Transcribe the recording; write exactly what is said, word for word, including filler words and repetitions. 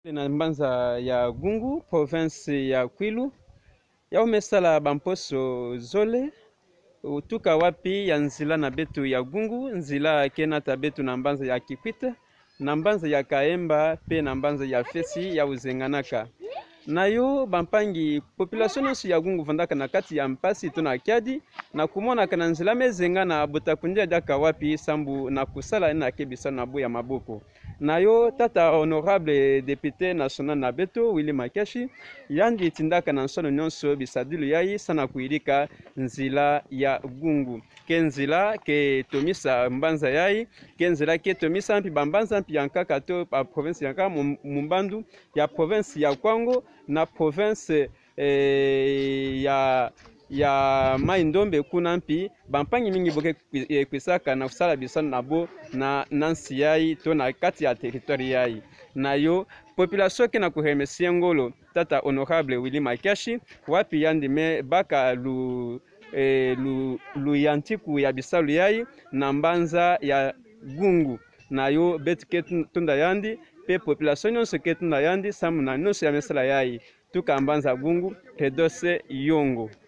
Na mbanza ya Gungu, province ya Kwilu, ya umesala bamposo zole, utuka wapi ya nzila na betu ya Gungu, nzila kenata betu na mbanza ya Kikwite, na mbanza ya Kaemba, pe na mbanza ya Fesi ya uzenganaka. Na yo bampangi population nyonso ya Gungu vandaka na kati ya mpasi to na kiadi na kumona kana nzela mezenga na botakundia daka wapi sambu na kusala na kebisa na bu ya maboko. Na yo tata honorable député national na beto Willy Makeshi yandi tindaka na nsono nyonso bisadilu yayi sana kuirika nzila ya Gungu ke nzila ke tomisa mbanza yayi ke nzila ke tomisa mpi bambanza mpi yankaka to pa province yanka mumbandu ya province ya Kwango na province eh, ya ya mai ndombe kuna mpi bampangi mingi boke kwisaka na kusala bisano nabo na nansi yayi to na kati ya territoire yayi na yo population ke na kuremesia ngolo tata honorable Willy Makeshi wapi yandi me baka lu eh, lu, lu yantiku ya bisalu yayi na mbanza ya Gungu na yo betu ketu tunda yandi pe population nyonso ketu na yandi samu na nyonso ya mesala yayi tuka mbanza Gungu pedose yongo.